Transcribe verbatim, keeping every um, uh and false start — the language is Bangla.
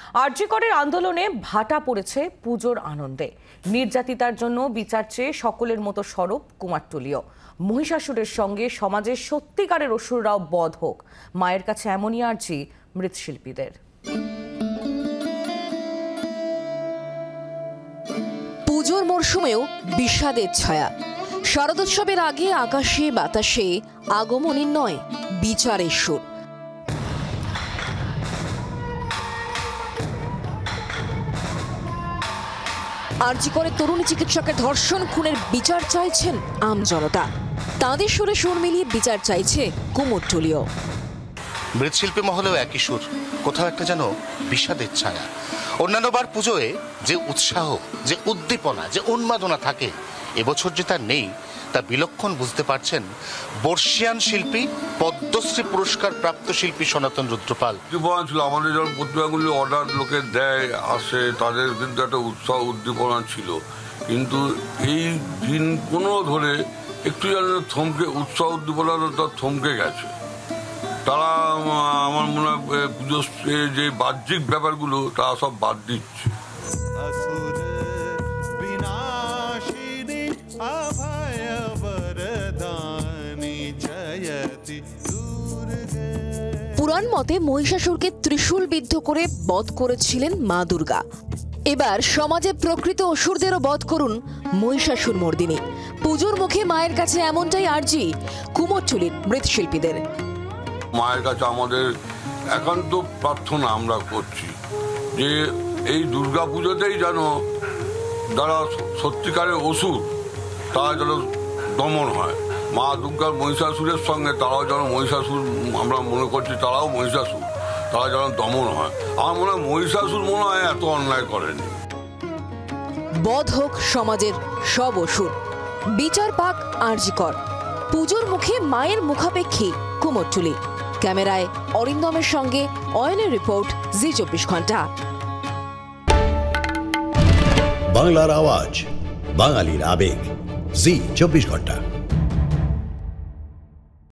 আরজি করের আন্দোলনে ভাটা পড়েছে পুজোর আনন্দে। নির্যাতিতার জন্য বিচার চেয়ে সকলের মতো সরব কুমারটুলিও। মহিষাসুরের সঙ্গে সমাজের সত্যিকারের অসুররাও বধ হোক, মায়ের কাছে এমনই আরজি মৃৎশিল্পীদের। পুজোর মরশুমেও বিষাদের ছায়া। শারদোৎসবের আগে আকাশে বাতাসে আগমনী নয়, বিচারের সুর। আরজি করে তরুণী চিকিৎসকের ধর্ষণ খুনের বিচার চাইছেন আমজনতা। তাঁদের সুরে সুর মিলিয়ে বিচার চাইছে কুমোরটুলিও। মৃৎশিল্পী মহলেও একই সুর, কোথাও একটা যেন বিষাদের ছায়া। অন্যান্যবার পুজোয় যে উৎসাহ, যে উদ্দীপনা, যে উন্মাদনা থাকে, এবছর যে তার নেই, তা বিলক্ষণ বুঝতে পারছেন বর্ষিয়ান শিল্পী, পদ্মশ্রী পুরস্কার প্রাপ্ত শিল্পী সনাতন রুদ্রপাল। উদ্দীপনা ছিল আমাদের যখন প্রতিমাগুলি অর্ডার লোকে দেয় আসে, তাদের কিন্তু একটা উৎসাহ উদ্দীপনা ছিল। কিন্তু এই দিন পনেরো ধরে একটু যেন থমকে উৎসাহ উদ্দীপনাটা থমকে গেছে। তারা আমার মনে হয় পুজোর যে বাহ্যিক ব্যাপারগুলো তারা সব বাদ দিচ্ছে। পুরাণ মতে মহিষাসুরকে ত্রিশূল বিদ্ধ করে বধ করেছিলেন মা দুর্গা। এবার সমাজে প্রকৃত অসুরদেরও বধ করুন মহিষাসুর মর্দিনী। পুজোর মুখে মায়ের কাছে এমনটাই আরজি কুমোরটুলির মৃৎশিল্পীদের। মায়ের কাছে আমাদের একান্ত প্রার্থনা আমরা করছি যে এই দুর্গা পুজোতেই যেন যারা সত্যিকারের অসুর তারা যেন দমন হয়। মা দুর্গার মহিষাসুরের সঙ্গে তারাও যেন মহিষাসুর, আমরা মনে করছি তারাও মহিষাসুর, তারা যেন দমন হয়। আমার মনে হয় মহিষাসুর মনে হয় এত অন্যায় করেনি। বধ হোক সমাজের সব অসুর, বিচার পাক আরজি কর। পুজোর মুখে মায়ের মুখাপেক্ষী কুমোরটুলি। ক্যামেরায় অরিন্দমের সঙ্গে অয়নের রিপোর্ট, জি চব্বিশ ঘন্টা। বাংলার আওয়াজ, বাঙালির আবেগ, জি চব্বিশ ঘন্টা।